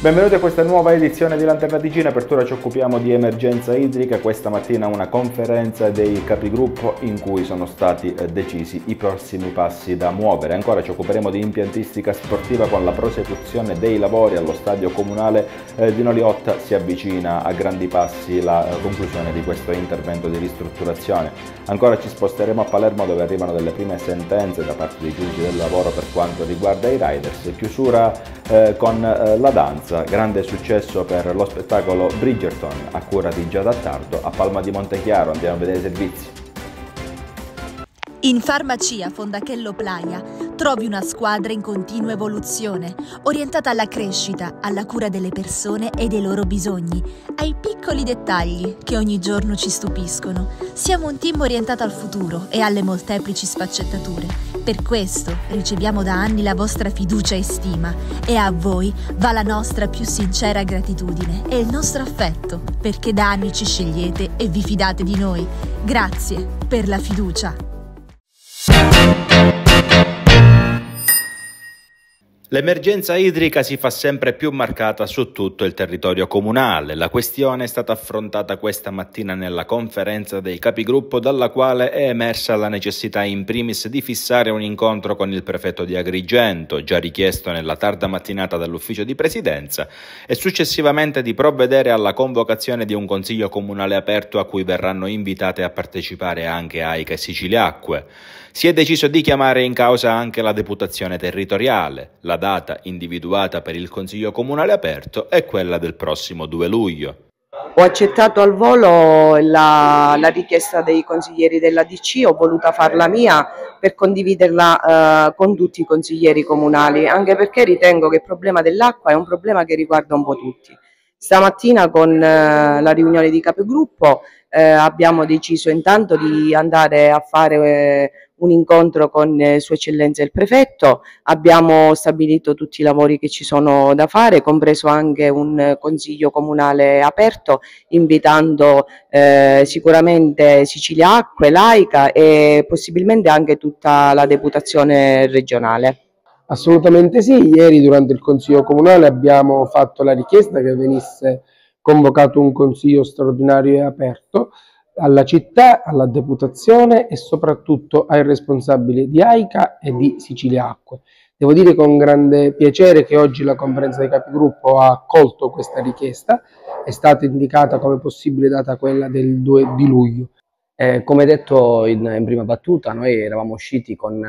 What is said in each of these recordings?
Benvenuti a questa nuova edizione di Lanterna Ticino. Apertura ci occupiamo di emergenza idrica. Questa mattina una conferenza dei capigruppo in cui sono stati decisi i prossimi passi da muovere. Ancora ci occuperemo di impiantistica sportiva con la prosecuzione dei lavori allo stadio comunale di Noliotta. Si avvicina a grandi passi la conclusione di questo intervento di ristrutturazione. Ancora ci sposteremo a Palermo, dove arrivano delle prime sentenze da parte dei giudici del lavoro per quanto riguarda i riders. Chiusura con la danza. Grande successo per lo spettacolo Bridgerton a cura di Giada Tardo a Palma di Montechiaro. Andiamo a vedere i servizi. In Farmacia Fondachello Playa trovi una squadra in continua evoluzione, orientata alla crescita, alla cura delle persone e dei loro bisogni, ai piccoli dettagli che ogni giorno ci stupiscono. Siamo un team orientato al futuro e alle molteplici sfaccettature. Per questo riceviamo da anni la vostra fiducia e stima, e a voi va la nostra più sincera gratitudine e il nostro affetto, perché da anni ci scegliete e vi fidate di noi. Grazie per la fiducia. L'emergenza idrica si fa sempre più marcata su tutto il territorio comunale. La questione è stata affrontata questa mattina nella conferenza dei capigruppo, dalla quale è emersa la necessità in primis di fissare un incontro con il prefetto di Agrigento, già richiesto nella tarda mattinata dall'ufficio di presidenza, e successivamente di provvedere alla convocazione di un consiglio comunale aperto a cui verranno invitate a partecipare anche AICA e Siciliacque. Si è deciso di chiamare in causa anche la deputazione territoriale. La data individuata per il Consiglio Comunale aperto è quella del prossimo 2 luglio. Ho accettato al volo la richiesta dei consiglieri della DC, ho voluto farla mia per condividerla con tutti i consiglieri comunali, anche perché ritengo che il problema dell'acqua è un problema che riguarda un po' tutti. Stamattina con la riunione di capigruppo abbiamo deciso intanto di andare a fare un incontro con Sua Eccellenza il Prefetto. Abbiamo stabilito tutti i lavori che ci sono da fare, compreso anche un consiglio comunale aperto, invitando sicuramente Siciliacque, l'AICA e possibilmente anche tutta la deputazione regionale. Assolutamente sì, ieri durante il Consiglio Comunale abbiamo fatto la richiesta che venisse convocato un Consiglio straordinario e aperto alla città, alla deputazione e soprattutto ai responsabili di AICA e di Siciliacque. Devo dire con grande piacere che oggi la conferenza dei capigruppo ha accolto questa richiesta, è stata indicata come possibile data quella del 2 di luglio. Come detto in prima battuta, noi eravamo usciti con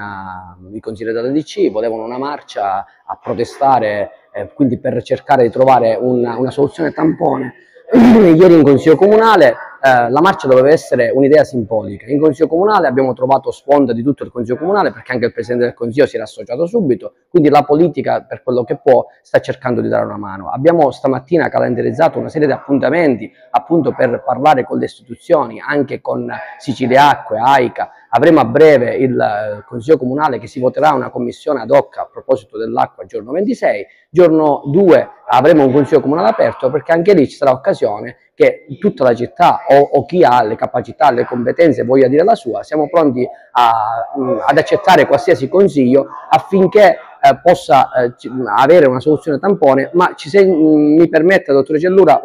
i consiglieri della DC, volevano una marcia a protestare, quindi per cercare di trovare una soluzione tampone. Ieri in Consiglio Comunale la marcia doveva essere un'idea simbolica. In Consiglio Comunale abbiamo trovato sponda di tutto il Consiglio Comunale, perché anche il Presidente del Consiglio si era associato subito, quindi la politica, per quello che può, sta cercando di dare una mano. Abbiamo stamattina calendarizzato una serie di appuntamenti appunto per parlare con le istituzioni, anche con Siciliacque, AICA. Avremo a breve il Consiglio Comunale che si voterà una commissione ad hoc a proposito dell'acqua giorno 26, giorno 2 avremo un Consiglio Comunale aperto, perché anche lì ci sarà occasione che tutta la città o chi ha le capacità, le competenze voglia dire la sua, siamo pronti ad accettare qualsiasi consiglio affinché possa avere una soluzione tampone. Ma mi permette, dottore Cellura,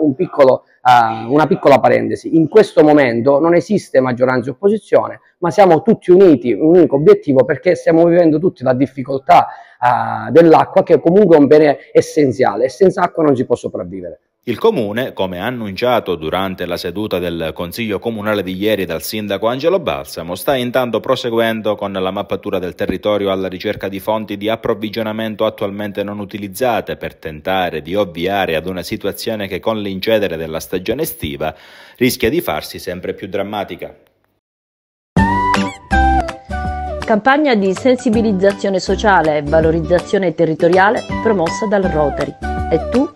una piccola parentesi. In questo momento non esiste maggioranza e opposizione, ma siamo tutti uniti, un unico obiettivo, perché stiamo vivendo tutti la difficoltà dell'acqua, che comunque è un bene essenziale, e senza acqua non si può sopravvivere. Il Comune, come annunciato durante la seduta del Consiglio Comunale di ieri dal sindaco Angelo Balsamo, sta intanto proseguendo con la mappatura del territorio alla ricerca di fonti di approvvigionamento attualmente non utilizzate, per tentare di ovviare ad una situazione che con l'incedere della stagione estiva rischia di farsi sempre più drammatica. Campagna di sensibilizzazione sociale e valorizzazione territoriale promossa dal Rotary. E tu?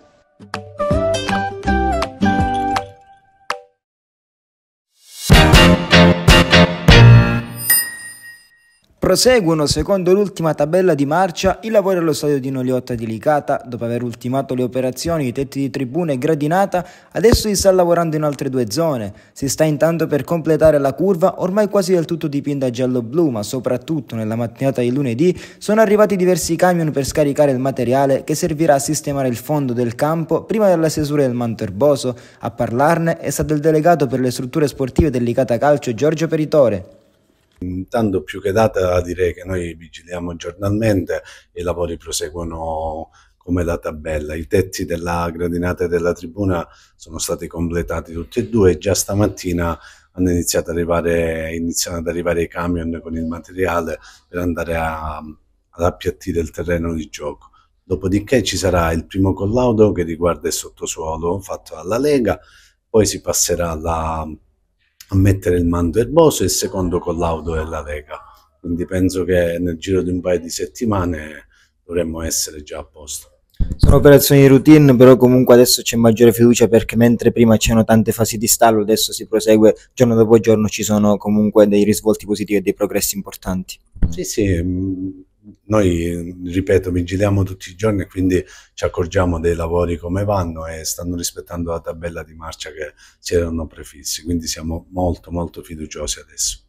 Proseguono, secondo l'ultima tabella di marcia, i lavori allo stadio di Noliotta di Licata. Dopo aver ultimato le operazioni, i tetti di tribuna e gradinata, adesso si sta lavorando in altre 2 zone. Si sta intanto per completare la curva, ormai quasi del tutto dipinta giallo-blu, ma soprattutto nella mattinata di lunedì sono arrivati diversi camion per scaricare il materiale che servirà a sistemare il fondo del campo prima della stesura del manto erboso. A parlarne è stato il delegato per le strutture sportive del Licata Calcio, Giorgio Peritore. Intanto più che data direi che noi vigiliamo giornalmente e i lavori proseguono come da tabella. I tetti della gradinata e della tribuna sono stati completati tutti e 2 e già stamattina hanno iniziato ad arrivare i camion con il materiale per andare ad appiattire il terreno di gioco. Dopodiché ci sarà il primo collaudo che riguarda il sottosuolo fatto dalla Lega, poi si passerà a mettere il manto erboso e il secondo collaudo della Lega. Quindi penso che nel giro di un paio di settimane dovremmo essere già a posto. Sono operazioni di routine, però comunque adesso c'è maggiore fiducia perché mentre prima c'erano tante fasi di stallo, adesso si prosegue giorno dopo giorno, ci sono comunque dei risvolti positivi e dei progressi importanti. Sì, noi, ripeto, vigiliamo tutti i giorni e quindi ci accorgiamo dei lavori come vanno e stanno rispettando la tabella di marcia che si erano prefissi, quindi siamo molto fiduciosi adesso.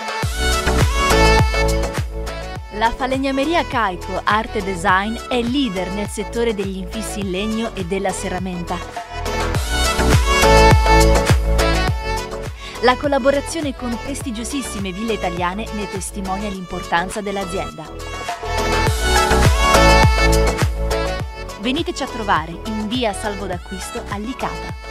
La falegnameria Caico Arte Design è leader nel settore degli infissi in legno e della serramenta. La collaborazione con prestigiosissime ville italiane ne testimonia l'importanza dell'azienda. Veniteci a trovare in via Salvo d'Acquisto a Licata.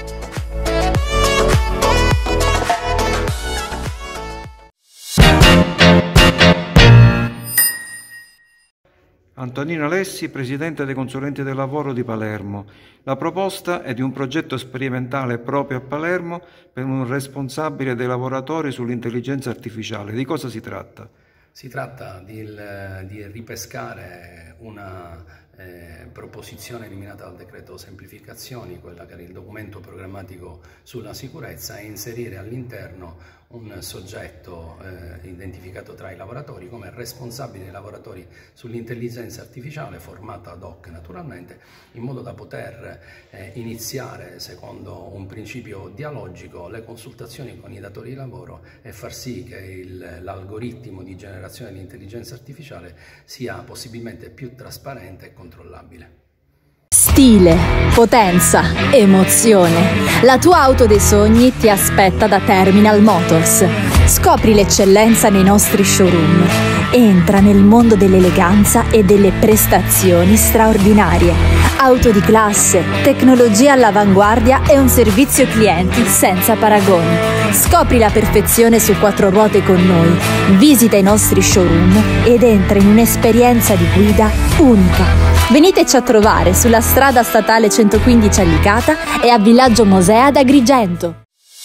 Antonino Alessi, presidente dei consulenti del lavoro di Palermo. La proposta è di un progetto sperimentale proprio a Palermo per un responsabile dei lavoratori sull'intelligenza artificiale. Di cosa si tratta? Si tratta di ripescare una proposizione eliminata dal decreto semplificazioni, quella che era il documento programmatico sulla sicurezza, e inserire all'interno un soggetto identificato tra i lavoratori come responsabile dei lavoratori sull'intelligenza artificiale, formato ad hoc naturalmente, in modo da poter iniziare secondo un principio dialogico le consultazioni con i datori di lavoro e far sì che l'algoritmo di generazione dell'intelligenza artificiale sia possibilmente più trasparente e controllabile. Stile, potenza, emozione. La tua auto dei sogni ti aspetta da Terminal Motors. Scopri l'eccellenza nei nostri showroom. Entra nel mondo dell'eleganza e delle prestazioni straordinarie. Auto di classe, tecnologia all'avanguardia e un servizio clienti senza paragoni. Scopri la perfezione su 4 ruote con noi. Visita i nostri showroom ed entra in un'esperienza di guida unica. Veniteci a trovare sulla strada statale 115 a Licata e a Villaggio Mosè ad Agrigento.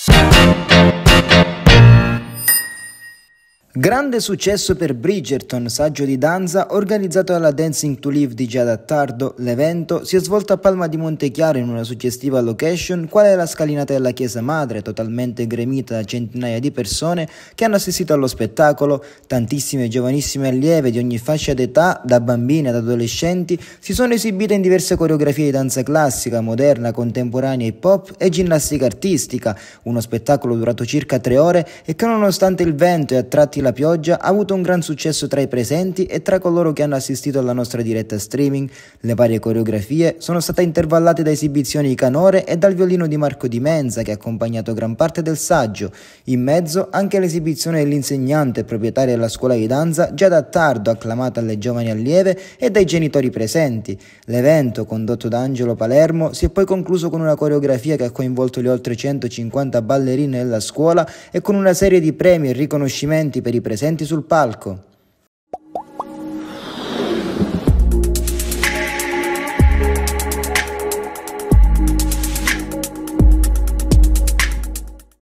Grande successo per Bridgerton, saggio di danza organizzato dalla Dancing to Live di Giada Attardo. L'evento si è svolto a Palma di Montechiaro in una suggestiva location quale è la scalinata della Chiesa Madre, totalmente gremita da centinaia di persone che hanno assistito allo spettacolo. Tantissime giovanissime allieve di ogni fascia d'età, da bambine ad adolescenti, si sono esibite in diverse coreografie di danza classica, moderna, contemporanea, hip hop e ginnastica artistica. Uno spettacolo durato circa 3 ore e che, nonostante il vento e a tratti la pioggia, ha avuto un gran successo tra i presenti e tra coloro che hanno assistito alla nostra diretta streaming. Le varie coreografie sono state intervallate da esibizioni di canore e dal violino di Marco Di Menza, che ha accompagnato gran parte del saggio. In mezzo anche l'esibizione dell'insegnante e proprietaria della scuola di danza Giada Attardo, acclamata alle giovani allieve e dai genitori presenti. L'evento, condotto da Angelo Palermo, si è poi concluso con una coreografia che ha coinvolto le oltre 150 ballerine della scuola e con una serie di premi e riconoscimenti per i presenti sul palco.